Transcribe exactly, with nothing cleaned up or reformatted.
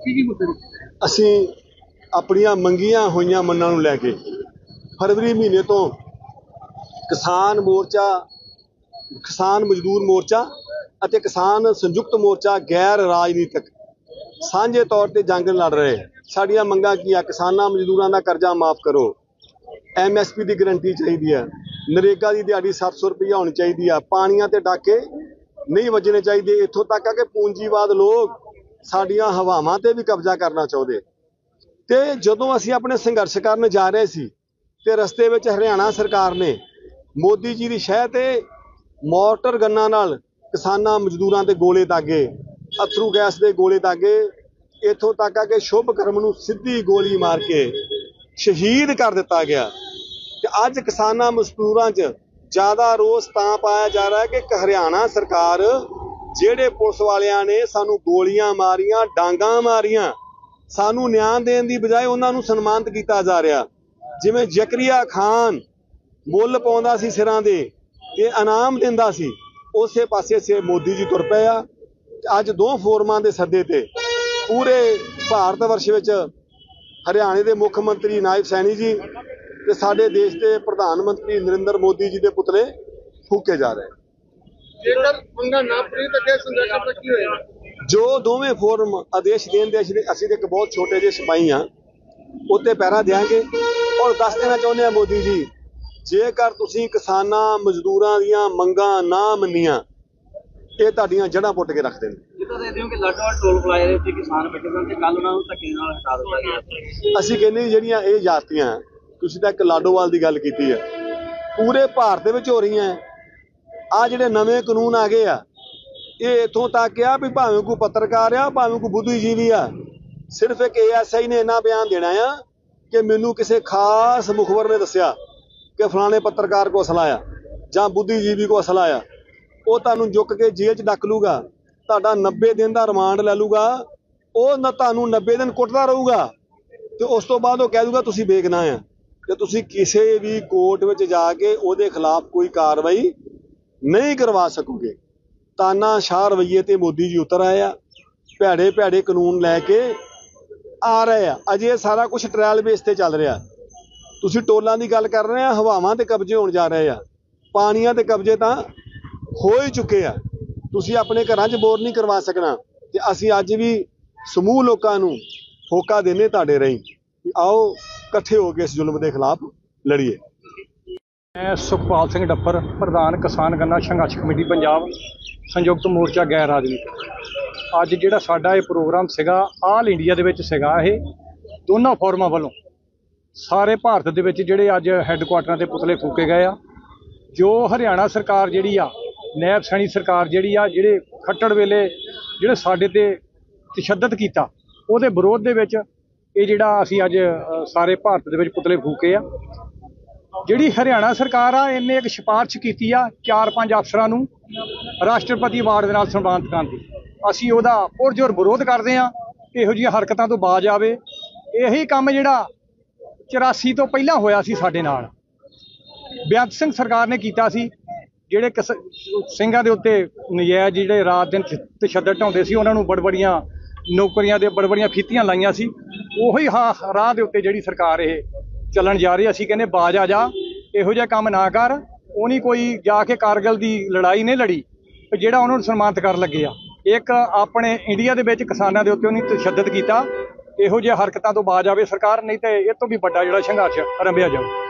ਅਸੀਂ ਆਪਣੀਆਂ ਮੰਗੀਆਂ ਹੋਈਆਂ ਮੰਨਾਂ ਨੂੰ ਲੈ ਕੇ ਫਰਵਰੀ ਮਹੀਨੇ ਤੋਂ ਕਿਸਾਨ ਮੋਰਚਾ, ਕਿਸਾਨ ਮਜ਼ਦੂਰ ਮੋਰਚਾ ਅਤੇ ਕਿਸਾਨ ਸੰਯੁਕਤ ਮੋਰਚਾ ਗੈਰ ਰਾਜਨੀਤਿਕ ਸਾਂਝੇ ਤੌਰ ਤੇ ਜੰਗ ਲੜ ਰਹੇ। ਸਾਡੀਆਂ ਮੰਗਾਂ ਕੀ ਆ? ਕਿਸਾਨਾਂ ਮਜ਼ਦੂਰਾਂ ਦਾ ਕਰਜ਼ਾ ਮਾਫ ਕਰੋ, ਐਮ ਐਸ ਪੀ ਦੀ ਗਰੰਟੀ ਚਾਹੀਦੀ ਹੈ, ਨਰੇਗਾ ਦੀ ਦਿਹਾੜੀ ਸੱਤ ਸੌ ਰੁਪਈਆ ਹੋਣੀ ਚਾਹੀਦੀ ਆ, ਪਾਣੀਆਂ ਤੇ ਡਾਕੇ ਨਹੀਂ ਵੱਜਣੇ ਚਾਹੀਦੇ। ਇੱਥੋਂ ਤੱਕ ਆ ਕਿ ਪੂੰਜੀਵਾਦ ਲੋਕ ਸਾਡੀਆਂ ਹਵਾਵਾਂ ਤੇ ਵੀ ਕਬਜ਼ਾ ਕਰਨਾ ਚਾਹੁੰਦੇ। ਤੇ ਜਦੋਂ ਅਸੀਂ ਆਪਣੇ ਸੰਘਰਸ਼ ਕਰਨ ਜਾ ਰਹੇ ਸੀ ਤੇ ਰਸਤੇ ਵਿੱਚ ਹਰਿਆਣਾ ਸਰਕਾਰ ਨੇ ਮੋਦੀ ਜੀ ਦੀ ਸ਼ਹਿ ਤੇ ਮੋਟਰ ਗੰਨਾਂ ਨਾਲ ਕਿਸਾਨਾਂ ਮਜ਼ਦੂਰਾਂ ਤੇ ਗੋਲੇ ਦਾਗੇ, ਅਥਰੂ ਗੈਸ ਦੇ ਗੋਲੇ ਦਾਗੇ। ਇੱਥੋਂ ਤੱਕ ਆ ਕਿ ਸ਼ੁਭ ਕਰਮ ਨੂੰ ਸਿੱਧੀ ਗੋਲੀ ਮਾਰ ਕੇ ਸ਼ਹੀਦ ਕਰ ਦਿੱਤਾ ਗਿਆ। ਤੇ ਅੱਜ ਕਿਸਾਨਾਂ ਮਜ਼ਦੂਰਾਂ 'ਚ ਜ਼ਿਆਦਾ ਰੋਸ ਤਾਂ ਪਾਇਆ ਜਾ ਰਿਹਾ ਕਿ ਹਰਿਆਣਾ ਸਰਕਾਰ, ਜਿਹੜੇ ਪੁਲਿਸ ਵਾਲਿਆਂ ਨੇ ਸਾਨੂੰ ਗੋਲੀਆਂ ਮਾਰੀਆਂ, ਡਾਂਗਾਂ ਮਾਰੀਆਂ, ਸਾਨੂੰ ਨਿਆਂ ਦੇਣ ਦੀ ਬਜਾਏ ਉਹਨਾਂ ਨੂੰ ਸਨਮਾਨਿਤ ਕੀਤਾ ਜਾ ਰਿਹਾ। ਜਿਵੇਂ ਜ਼ਕਰੀਆ ਖਾਨ ਮੁੱਲ ਪਾਉਂਦਾ ਸੀ ਸਿਰਾਂ ਦੇ ਤੇ ਇਨਾਮ ਦਿੰਦਾ ਸੀ, ਉਸੇ ਪਾਸੇ ਸੇ ਮੋਦੀ ਜੀ ਤੁਰ ਪਏ ਆ। ਅੱਜ ਦੋ ਫੋਰਮਾਂ ਦੇ ਸੱਦੇ ਤੇ ਪੂਰੇ ਭਾਰਤ ਵਰਸ਼ ਵਿੱਚ ਹਰਿਆਣੇ ਦੇ ਮੁੱਖ ਮੰਤਰੀ ਨਾਇਬ ਸੈਣੀ ਜੀ ਤੇ ਸਾਡੇ ਦੇਸ਼ ਦੇ ਪ੍ਰਧਾਨ ਮੰਤਰੀ ਨਰਿੰਦਰ ਮੋਦੀ ਜੀ ਦੇ ਪੁਤਲੇ ਫੂਕੇ ਜਾ ਰਹੇ। ਜੇਕਰ ਮੰਗਾਂ ਨਾ ਪੂਰੀ ਤਾਂ ਦੇਸ਼ ਸੰਘਰਸ਼ ਦਾ ਕੀ ਹੋਏਗਾ? ਜੋ ਦੋਵੇਂ ਫੋਰਮ ਆਦੇਸ਼ ਦੇਣ ਦੇ ਅਸੀਂ ਇੱਕ ਬਹੁਤ ਛੋਟੇ ਜਿਹੇ ਸਿਪਾਹੀ ਹਾਂ, ਉੱਤੇ ਪਹਿਰਾ ਦਿਆਂਗੇ। ਔਰ ਦੱਸ ਦੇਣਾ ਚਾਹੁੰਦੇ ਹਾਂ ਮੋਦੀ ਜੀ, ਜੇਕਰ ਤੁਸੀਂ ਕਿਸਾਨਾਂ ਮਜ਼ਦੂਰਾਂ ਦੀਆਂ ਮੰਗਾਂ ਨਾ ਮੰਨੀਆਂ, ਇਹ ਤੁਹਾਡੀਆਂ ਜੜ੍ਹਾਂ ਪੁੱਟ ਕੇ ਰੱਖ ਦੇਣ। ਜਿੱਦਾਂ ਦੇਖਦੇ ਹੋ ਕਿ ਲਾਡੋਵਾਲ ਟੋਲ ਪਲਾਜ਼ਾ ਦੇ ਉੱਤੇ ਕਿਸਾਨ ਬੈਠੇ ਸਨ ਤੇ ਕੱਲ ਉਹਨਾਂ ਨੂੰ ਧੱਕੇ ਨਾਲ ਹਟਾ ਦਿੱਤਾ ਗਿਆ। ਅਸੀਂ ਕਹਿੰਦੇ ਜਿਹੜੀਆਂ ਇਹ ਜਾਤੀਆਂ, ਤੁਸੀਂ ਤਾਂ ਇੱਕ ਲਾਡੋਵਾਲ ਦੀ ਗੱਲ ਕੀਤੀ ਹੈ, ਪੂਰੇ ਭਾਰਤ ਦੇ ਵਿੱਚ ਹੋ ਰਹੀਆਂ। ਆ ਜਿਹੜੇ ਨਵੇਂ ਕਾਨੂੰਨ ਆ ਗਏ ਆ, ਇਹ ਇੱਥੋਂ ਤੱਕ ਆ ਵੀ ਭਾਵੇਂ ਕੋਈ ਪੱਤਰਕਾਰ ਆ, ਭਾਵੇਂ ਕੋਈ ਬੁੱਧੀਜੀਵੀ ਆ, ਸਿਰਫ ਇੱਕ ਏ ਐਸ ਆਈ ਨੇ ਇੰਨਾ ਬਿਆਨ ਦੇਣਾ ਆ ਕਿ ਮੈਨੂੰ ਕਿਸੇ ਖਾਸ ਮੁਖਬਰ ਨੇ ਦੱਸਿਆ ਕਿ ਫਲਾਣੇ ਪੱਤਰਕਾਰ ਕੋ ਅਸਲਾ ਆ ਜਾਂ ਬੁੱਧੀਜੀਵੀ ਕੋ ਅਸਲਾ ਆ, ਉਹ ਤੁਹਾਨੂੰ ਚੁੱਕ ਕੇ ਜੇਲ੍ਹ 'ਚ ਡੱਕ ਲੂਗਾ, ਤੁਹਾਡਾ ਨੱਬੇ ਦਿਨ ਦਾ ਰਿਮਾਂਡ ਲੈ ਲੂਗਾ, ਉਹ ਨਾ ਤੁਹਾਨੂੰ ਨੱਬੇ ਦਿਨ ਕੁੱਟਦਾ ਰਹੂਗਾ ਤੇ ਉਸ ਤੋਂ ਬਾਅਦ ਉਹ ਕਹਿ ਦੂਗਾ ਤੁਸੀਂ ਬੇਗੁਨਾਹ ਆ। ਤੇ ਤੁਸੀਂ ਕਿਸੇ ਵੀ ਕੋਰਟ ਵਿੱਚ ਜਾ ਕੇ ਉਹਦੇ ਖਿਲਾਫ ਕੋਈ ਕਾਰਵਾਈ ਨਹੀਂ ਕਰਵਾ ਸਕੋਗੇ। ਤਾਨਾਸ਼ਾਹ ਰਵੱਈਏ ਤੇ ਮੋਦੀ ਜੀ ਉਤਰ ਆਏ ਆ, ਭੈੜੇ ਭੈੜੇ ਕਾਨੂੰਨ ਲੈ ਕੇ ਆ ਰਹੇ ਆ। ਅਜੇ ਸਾਰਾ ਕੁਝ ਟ੍ਰਾਇਲ ਬੇਸ ਤੇ ਚੱਲ ਰਿਹਾ। ਤੁਸੀਂ ਟੋਲਾਂ ਦੀ ਗੱਲ ਕਰ ਰਹੇ ਆ, ਹਵਾਵਾਂ ਤੇ ਕਬਜ਼ੇ ਹੋਣ ਜਾ ਰਹੇ ਆ, ਪਾਣੀਆਂ ਤੇ ਕਬਜ਼ੇ ਤਾਂ ਹੋ ਹੀ ਚੁੱਕੇ ਆ। ਤੁਸੀਂ ਆਪਣੇ ਘਰਾਂ 'ਚ ਬੋਰ ਨਹੀਂ ਕਰਵਾ ਸਕਣਾ। ਤੇ ਅਸੀਂ ਅੱਜ ਵੀ ਸਮੂਹ ਲੋਕਾਂ ਨੂੰ ਹੋਕਾ ਦੇਣੇ ਤੁਹਾਡੇ ਰਾਹੀਂ ਕਿ ਆਓ ਇਕੱਠੇ ਹੋ ਕੇ ਇਸ ਜ਼ੁਲਮ ਦੇ ਖਿਲਾਫ ਲੜੀਏ। ਮੈਂ ਸੁਖਪਾਲ ਸਿੰਘ ਡੱਪਰ, ਪ੍ਰਧਾਨ ਕਿਸਾਨ ਗੰਨਾ ਸੰਘਰਸ਼ ਕਮੇਟੀ ਪੰਜਾਬ, ਸੰਯੁਕਤ ਮੋਰਚਾ ਗੈਰ ਰਾਜਨੀਤਿਕ। ਅੱਜ ਜਿਹੜਾ ਸਾਡਾ ਇਹ ਪ੍ਰੋਗਰਾਮ ਸੀਗਾ, ਆਲ ਇੰਡੀਆ ਦੇ ਵਿੱਚ ਸੀਗਾ, ਇਹ ਦੋਨਾਂ ਫੋਰਮਾਂ ਵੱਲੋਂ ਸਾਰੇ ਭਾਰਤ ਦੇ ਵਿੱਚ ਜਿਹੜੇ ਅੱਜ ਹੈੱਡਕੁਆਟਰਾਂ ਤੇ ਪੁਤਲੇ ਫੂਕੇ ਗਏ ਆ। ਜੋ ਹਰਿਆਣਾ ਸਰਕਾਰ ਜਿਹੜੀ ਆ, ਨਾਇਬ ਸੈਣੀ ਸਰਕਾਰ ਜਿਹੜੀ ਆ, ਜਿਹੜੇ ਖੱਟੜ ਵੇਲੇ ਜਿਹੜੇ ਸਾਡੇ ਤੇ ਤਸ਼ੱਦਦ ਕੀਤਾ, ਉਹਦੇ ਵਿਰੋਧ ਦੇ ਵਿੱਚ ਇਹ ਜਿਹੜਾ ਅਸੀਂ ਅੱਜ ਸਾਰੇ ਭਾਰਤ ਦੇ ਵਿੱਚ ਪੁਤਲੇ ਫੂਕੇ ਆ। ਜਿਹੜੀ ਹਰਿਆਣਾ ਸਰਕਾਰ ਆ, ਇਹਨੇ ਇੱਕ ਸਿਫਾਰਿਸ਼ ਕੀਤੀ ਆ ਚਾਰ ਪੰਜ ਅਫਸਰਾਂ ਨੂੰ ਰਾਸ਼ਟਰਪਤੀ ਅਵਾਰਡ ਦੇ ਨਾਲ ਸਨਮਾਨਿਤ ਕਰਨ ਦੀ। ਅਸੀਂ ਉਹਦਾ ਪੁਰਜ਼ੋਰ ਵਿਰੋਧ ਕਰਦੇ ਹਾਂ। ਇਹੋ ਜਿਹੀਆਂ ਹਰਕਤਾਂ ਤੋਂ ਬਾਜ਼ ਆਵੇ। ਇਹੀ ਕੰਮ ਜਿਹੜਾ ਚੁਰਾਸੀ ਤੋਂ ਪਹਿਲਾਂ ਹੋਇਆ ਸੀ ਸਾਡੇ ਨਾਲ, ਬੇਅੰਤ ਸਿੰਘ ਸਰਕਾਰ ਨੇ ਕੀਤਾ ਸੀ। ਜਿਹੜੇ ਕਿਸ ਸਿੰਘਾਂ ਦੇ ਉੱਤੇ ਨਜਾਇਜ਼ ਜਿਹੜੇ ਰਾਤ ਦਿਨ ਤਸ਼ੱਦਦ ਢਾਉਂਦੇ ਸੀ, ਉਹਨਾਂ ਨੂੰ ਬੜਬੜੀਆਂ ਨੌਕਰੀਆਂ ਦੇ ਬੜਬੜੀਆਂ ਫੀਤੀਆਂ ਲਾਈਆਂ ਸੀ। ਉਹੀ ਹਾਂ ਰਾਹ ਦੇ ਉੱਤੇ ਜਿਹੜੀ ਸਰਕਾਰ ਇਹ ਚੱਲਣ ਜਾ ਰਹੀ। ਅਸੀਂ ਕਹਿੰਦੇ ਬਾਜ ਆ ਜਾ, ਇਹੋ ਜਿਹਾ ਕੰਮ ਨਾ ਕਰ। ਉਹ ਨਹੀਂ ਕੋਈ ਜਾ ਕੇ ਕਾਰਗਿਲ ਦੀ ਲੜਾਈ ਨਹੀਂ ਲੜੀ ਜਿਹੜਾ ਉਹਨਾਂ ਨੂੰ ਸਨਮਾਨਿਤ ਕਰਨ ਲੱਗੇ ਆ। ਇੱਕ ਆਪਣੇ ਇੰਡੀਆ ਦੇ ਵਿੱਚ ਕਿਸਾਨਾਂ ਦੇ ਉੱਤੇ ਉਹਨੇ ਤਸ਼ੱਦਦ ਕੀਤਾ। ਇਹੋ ਜਿਹੇ ਹਰਕਤਾਂ ਤੋਂ ਬਾਜ ਆਵੇ ਸਰਕਾਰ, ਨਹੀਂ ਤਾਂ ਇਹ ਤੋਂ ਵੀ ਵੱਡਾ ਜਿਹੜਾ ਸੰਘਰਸ਼ ਆਰੰਭਿਆ ਜਾਊ।